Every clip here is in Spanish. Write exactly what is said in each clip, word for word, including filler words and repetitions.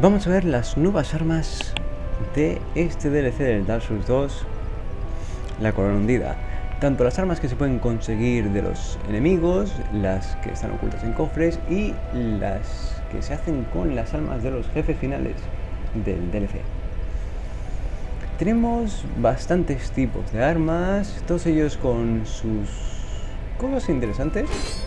Vamos a ver las nuevas armas de este D L C del Dark Souls dos, la corona hundida. Tanto las armas que se pueden conseguir de los enemigos, las que están ocultas en cofres y las que se hacen con las almas de los jefes finales del D L C. Tenemos bastantes tipos de armas, todos ellos con sus cosas interesantes.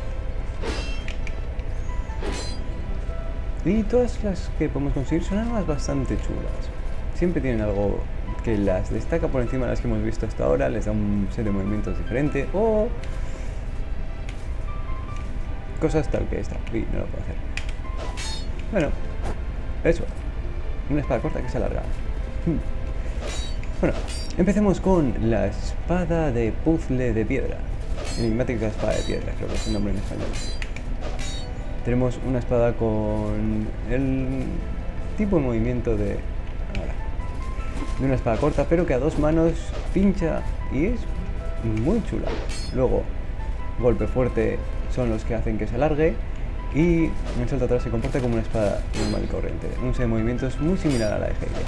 Y todas las que podemos conseguir son armas bastante chulas. Siempre tienen algo que las destaca por encima de las que hemos visto hasta ahora, les da un set de movimientos diferente o cosas tal que esta. Uy, no lo puedo hacer. Bueno, eso. Una espada corta que se alarga. Bueno, empecemos con la espada de puzzle de piedra. Enigmática espada de piedra, creo que es el nombre en español. Tenemos una espada con el tipo de movimiento de, ahora, de una espada corta, pero que a dos manos pincha y es muy chula. Luego, golpe fuerte son los que hacen que se alargue y en el salto atrás se comporta como una espada normal y corriente. Un set de movimientos muy similar a la de Heile.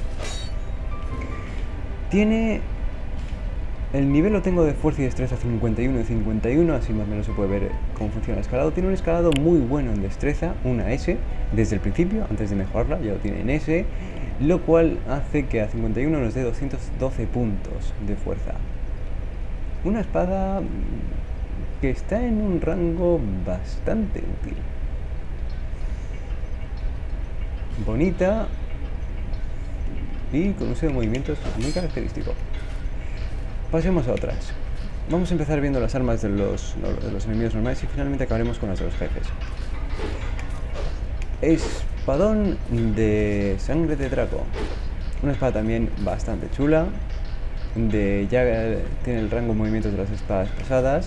Tiene... El nivel lo tengo de fuerza y destreza cincuenta y uno y cincuenta y uno, así más o menos se puede ver cómo funciona el escalado. Tiene un escalado muy bueno en destreza, una S, desde el principio, antes de mejorarla, ya lo tiene en S, lo cual hace que a cincuenta y uno nos dé doscientos doce puntos de fuerza. Una espada que está en un rango bastante útil. Bonita y con un set de movimientos muy característico. Pasemos a otras. Vamos a empezar viendo las armas de los, de los enemigos normales y finalmente acabaremos con las de los jefes. Espadón de sangre de Draco. Una espada también bastante chula. De, ya tiene el rango de movimientos de las espadas pesadas.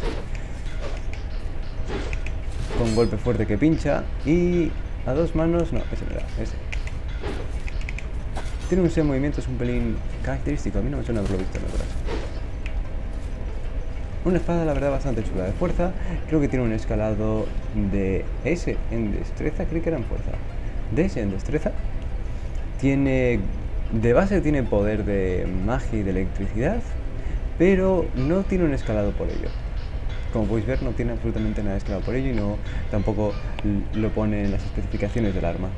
Con golpe fuerte que pincha. Y a dos manos... No, ese no era, ese. Tiene un set de movimientos un pelín característico. A mí no me suena haberlo visto en otras. Una espada, la verdad, bastante chula de fuerza. Creo que tiene un escalado de S en destreza. Creí que era en fuerza. De S en destreza. Tiene... De base tiene poder de magia y de electricidad. Pero no tiene un escalado por ello. Como podéis ver, no tiene absolutamente nada de escalado por ello. Y no tampoco lo pone en las especificaciones del arma.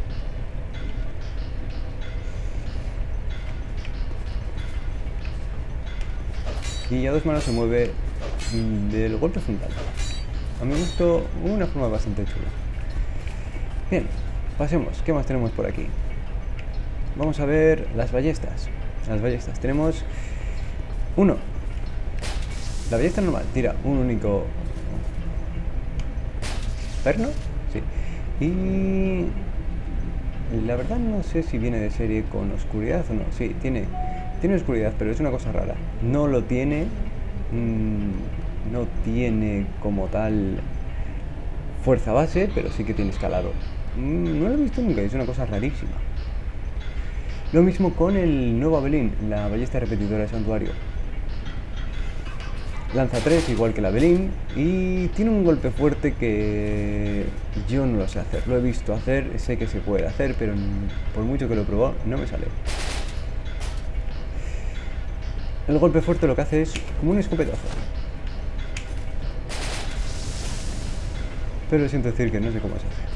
Y a dos manos se mueve del golpe frontal. A mi gusto, una forma bastante chula. Bien, pasemos. ¿Qué más tenemos por aquí? Vamos a ver las ballestas. Las ballestas. Tenemos uno. La ballesta normal tira un único perno. Sí. Y la verdad no sé si viene de serie con oscuridad o no. Sí, tiene, tiene oscuridad, pero es una cosa rara. No lo tiene... Mmm, no tiene como tal fuerza base, pero sí que tiene escalado. Mm, no lo he visto nunca, es una cosa rarísima. Lo mismo con el nuevo Avelin, la ballesta repetidora de santuario. Lanza tres igual que la Avelin y tiene un golpe fuerte que yo no lo sé hacer. Lo he visto hacer, sé que se puede hacer, pero por mucho que lo he probado no me sale. El golpe fuerte lo que hace es como un escopetazo. Pero siento decir que no sé cómo se hace.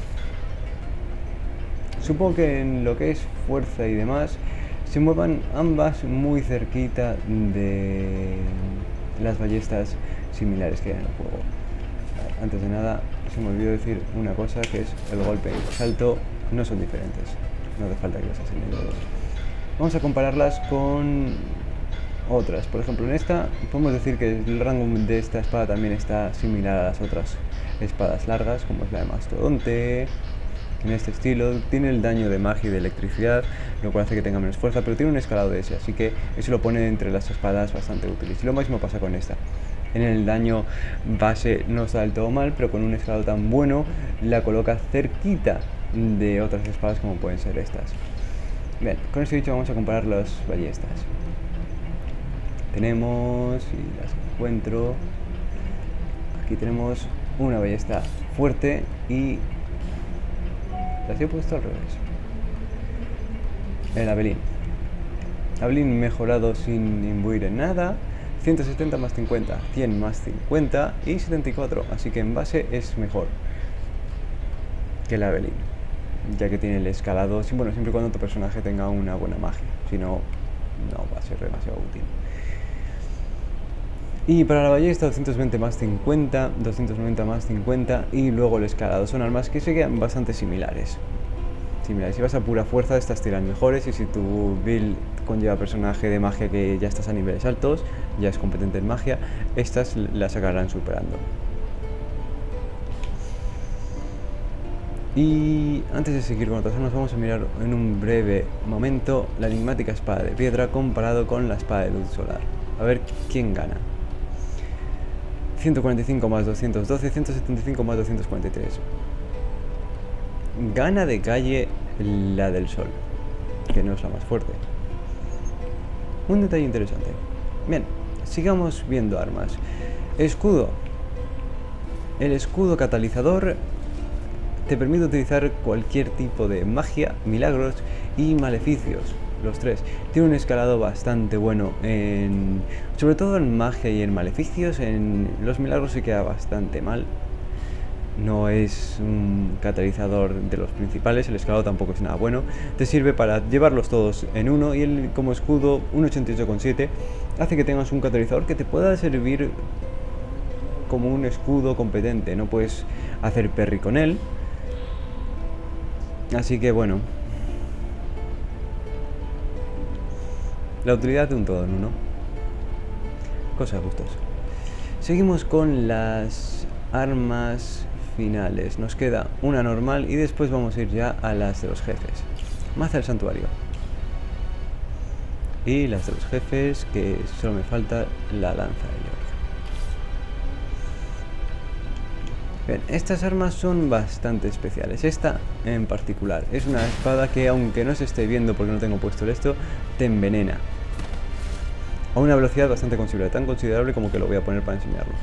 Supongo que en lo que es fuerza y demás se muevan ambas muy cerquita de las ballestas similares que hay en el juego. Antes de nada, se me olvidó decir una cosa, que es el golpe y el salto no son diferentes. No hace falta que los enseñe. Vamos a compararlas con otras. Por ejemplo, en esta podemos decir que el rango de esta espada también está similar a las otras espadas largas, como es la de Mastodonte. En este estilo tiene el daño de magia y de electricidad, lo cual hace que tenga menos fuerza, pero tiene un escalado de ese, así que eso lo pone entre las espadas bastante útiles. Y lo mismo pasa con esta. En el daño base no está del todo mal, pero con un escalado tan bueno la coloca cerquita de otras espadas como pueden ser estas. Bien, con esto dicho vamos a comparar las ballestas. Tenemos, si las encuentro, aquí tenemos una ballesta fuerte y las he puesto al revés. El Abelín. Abelín mejorado sin imbuir en nada. ciento setenta más cincuenta, cien más cincuenta y setenta y cuatro. Así que en base es mejor que el Abelín, ya que tiene el escalado. Bueno, siempre y cuando tu personaje tenga una buena magia. Si no, no va a ser demasiado útil. Y para la ballesta, doscientos veinte más cincuenta, doscientos noventa más cincuenta y luego el escalado. Son armas que se quedan bastante similares. Similares. Si vas a pura fuerza, estas te irán mejores. Y si tu build conlleva personaje de magia que ya estás a niveles altos, ya es competente en magia, estas las acabarán superando. Y antes de seguir con otras armas, vamos a mirar en un breve momento la enigmática espada de piedra comparado con la espada de luz solar. A ver quién gana. ciento cuarenta y cinco más doscientos doce, ciento setenta y cinco más doscientos cuarenta y tres. Gana de calle la del sol, que no es la más fuerte. Un detalle interesante. Bien, sigamos viendo armas. Escudo. El escudo catalizador te permite utilizar cualquier tipo de magia, milagros y maleficios. Los tres. Tiene un escalado bastante bueno, en, sobre todo en magia y en maleficios. En los milagros se queda bastante mal. No es un catalizador de los principales, el escalado tampoco es nada bueno. Te sirve para llevarlos todos en uno y él como escudo, un ochenta y ocho coma siete, hace que tengas un catalizador que te pueda servir como un escudo competente. No puedes hacer parry con él. Así que bueno, la utilidad de un todo en uno. Cosa de gustos. Seguimos con las armas finales. Nos queda una normal y después vamos a ir ya a las de los jefes. Maza del santuario. Y las de los jefes, que solo me falta la lanza de York. Bien, estas armas son bastante especiales. Esta en particular es una espada que, aunque no se esté viendo porque no tengo puesto el esto, te envenena a una velocidad bastante considerable, tan considerable como que lo voy a poner para enseñarlo.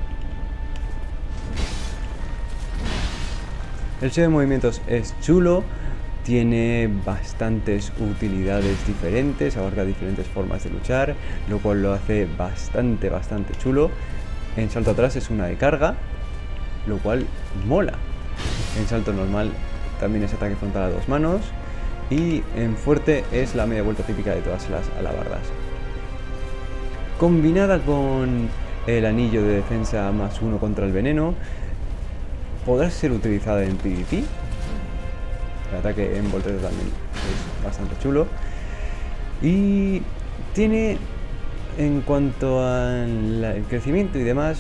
El sello de movimientos es chulo, tiene bastantes utilidades diferentes, abarca diferentes formas de luchar, lo cual lo hace bastante, bastante chulo. En salto atrás es una de carga, lo cual mola. En salto normal también es ataque frontal a dos manos. Y en fuerte es la media vuelta típica de todas las alabardas. Combinada con el anillo de defensa más uno contra el veneno, podrá ser utilizada en PvP. El ataque en volteo también es bastante chulo. Y tiene, en cuanto al crecimiento y demás,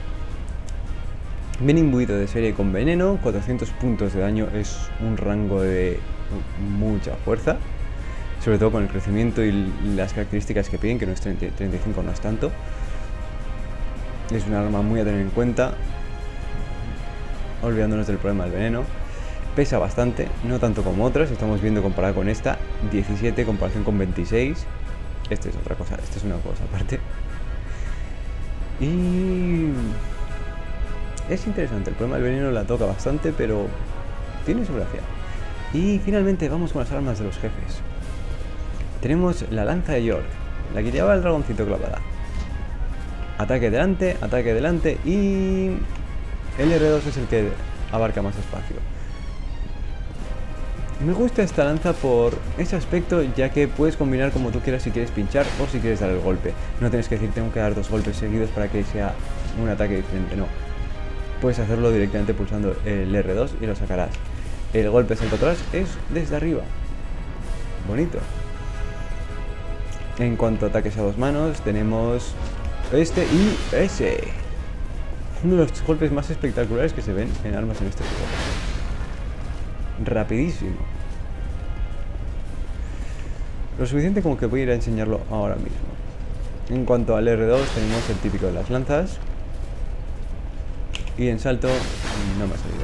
viene imbuido de serie con veneno, cuatrocientos puntos de daño, es un rango de mucha fuerza, sobre todo con el crecimiento y las características que piden, que no es treinta, treinta y cinco, no es tanto. Es una arma muy a tener en cuenta, olvidándonos del problema del veneno. Pesa bastante, no tanto como otras, estamos viendo comparada con esta, diecisiete en comparación con veintiséis. Esto es otra cosa, esto es una cosa aparte. Y es interesante, el problema del veneno la toca bastante, pero tiene su gracia. Y finalmente vamos con las armas de los jefes. Tenemos la lanza de York, la que lleva el dragoncito clavada. Ataque delante, ataque delante y el R dos es el que abarca más espacio. Me gusta esta lanza por ese aspecto, ya que puedes combinar como tú quieras si quieres pinchar o si quieres dar el golpe. No tienes que decir tengo que dar dos golpes seguidos para que sea un ataque diferente, no. Puedes hacerlo directamente pulsando el R dos y lo sacarás. El golpe salto atrás es desde arriba. Bonito. En cuanto a ataques a dos manos, tenemos este y ese. Uno de los golpes más espectaculares que se ven en armas en este juego. Rapidísimo. Lo suficiente como que voy a ir a enseñarlo ahora mismo. En cuanto al R dos, tenemos el típico de las lanzas. Y en salto no me ha salido.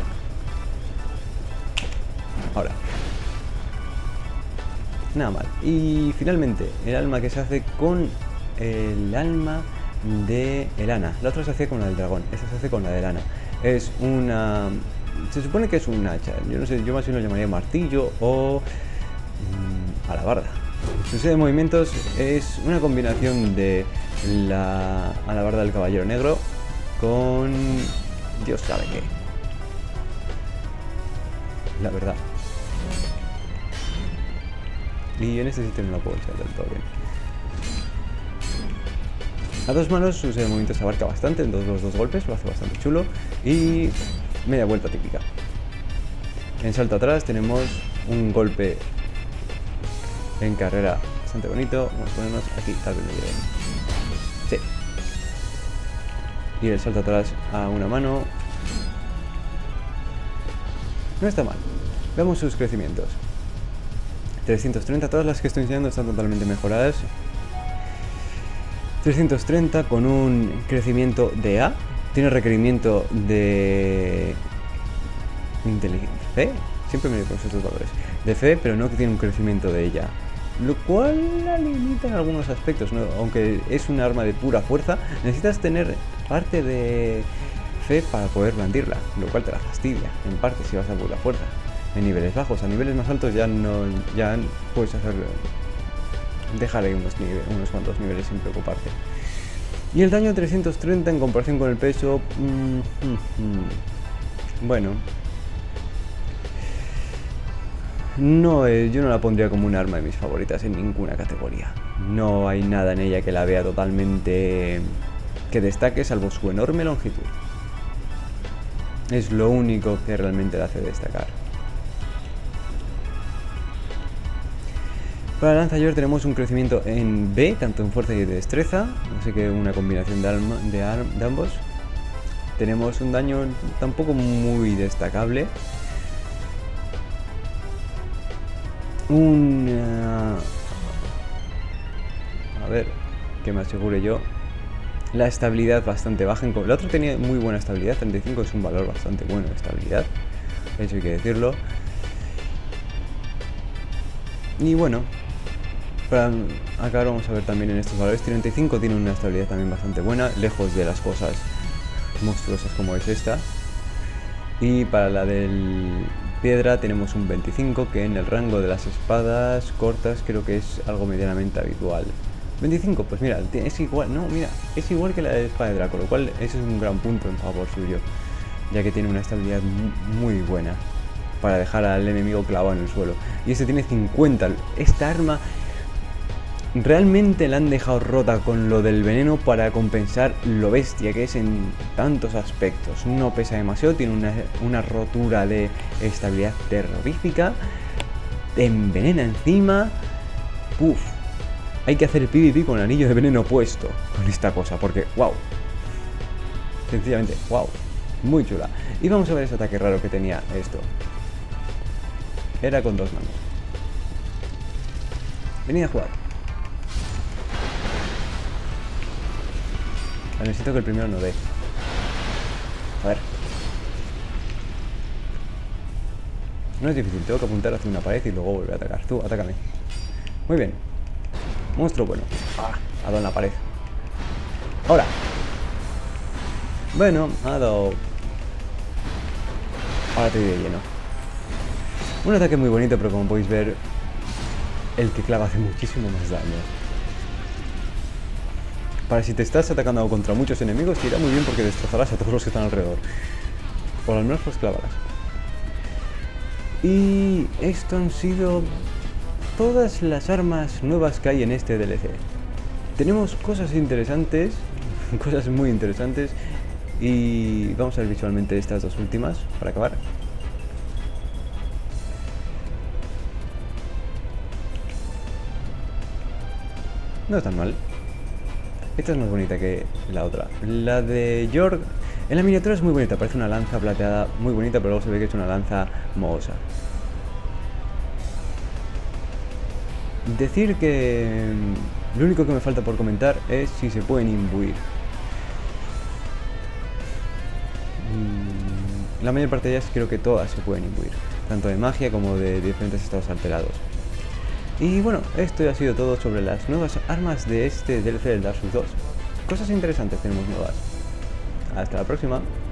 Ahora. Nada mal. Y finalmente, el alma que se hace con el alma de Elana. La otra se hace con la del dragón. Esta se hace con la de Elana. Es una... Se supone que es un hacha. Yo no sé, yo más bien lo llamaría martillo o... alabarda. Su serie de movimientos es una combinación de la alabarda del caballero negro con Dios sabe qué. La verdad. Y en este sitio no lo puedo echar del todo bien. A dos manos su serie de movimientos abarca bastante en todos los dos golpes, lo hace bastante chulo. Y media vuelta típica. En salto atrás tenemos un golpe en carrera bastante bonito. Vamos a ponernos aquí, tal vez me llegue. Sí. Y el salto atrás a una mano. No está mal. Veamos sus crecimientos. trescientos treinta, todas las que estoy enseñando están totalmente mejoradas. trescientos treinta con un crecimiento de A. Tiene requerimiento de inteligencia. ¿Fe? Siempre me con estos valores. De fe, pero no que tiene un crecimiento de ella. Lo cual la limita en algunos aspectos, ¿no? Aunque es un arma de pura fuerza, necesitas tener parte de fe para poder blandirla, lo cual te la fastidia, en parte, si vas a pura fuerza. En niveles bajos, a niveles más altos ya no ya puedes hacer dejar ahí unos, unos cuantos niveles sin preocuparte. Y el daño trescientos treinta en comparación con el peso, mmm, mmm, mmm. bueno, no, eh, yo no la pondría como un arma de mis favoritas en ninguna categoría. No hay nada en ella que la vea totalmente que destaque, salvo su enorme longitud. Es lo único que realmente la hace destacar. Para la lanza Yor tenemos un crecimiento en B, tanto en fuerza y destreza, así que una combinación de, alma, de, de ambos. Tenemos un daño tampoco muy destacable. Un... Uh, a ver, que me asegure yo. La estabilidad bastante baja. El otro tenía muy buena estabilidad, treinta y cinco es un valor bastante bueno de estabilidad, eso hay que decirlo. Y bueno, para acabar vamos a ver también en estos valores. treinta y cinco tiene una estabilidad también bastante buena, lejos de las cosas monstruosas como es esta. Y para la del piedra tenemos un veinticinco, que en el rango de las espadas cortas creo que es algo medianamente habitual. veinticinco, pues mira, es igual, no, mira, es igual que la de espada de Draco, lo cual eso es un gran punto en favor suyo, ya que tiene una estabilidad muy buena para dejar al enemigo clavado en el suelo. Y este tiene cincuenta. Esta arma realmente la han dejado rota con lo del veneno para compensar lo bestia que es en tantos aspectos. No pesa demasiado, tiene una, una rotura de estabilidad terrorífica, te envenena encima. Uff, hay que hacer PvP con el anillo de veneno puesto con esta cosa, porque wow, sencillamente wow, muy chula. Y vamos a ver ese ataque raro que tenía esto. Era con dos manos. Venid a jugar. Necesito que el primero no dé. A ver. No es difícil, tengo que apuntar hacia una pared y luego volver a atacar. Tú, atácame. Muy bien. Monstruo bueno. Ah, ha dado en la pared. Ahora. Bueno, ha dado... Ahora te doy de lleno. Un ataque muy bonito, pero como podéis ver, el que clava hace muchísimo más daño. Para si te estás atacando contra muchos enemigos, te irá muy bien porque destrozarás a todos los que están alrededor. O al menos los clavarás. Y esto han sido todas las armas nuevas que hay en este D L C. Tenemos cosas interesantes, cosas muy interesantes. Y vamos a ver visualmente estas dos últimas para acabar. No es tan mal. Esta es más bonita que la otra. La de York en la miniatura es muy bonita, parece una lanza plateada muy bonita, pero luego se ve que es una lanza mohosa. Decir que lo único que me falta por comentar es si se pueden imbuir. La mayor parte de ellas creo que todas se pueden imbuir, tanto de magia como de diferentes estados alterados. Y bueno, esto ha sido todo sobre las nuevas armas de este D L C del Dark Souls dos. Cosas interesantes tenemos nuevas. Hasta la próxima.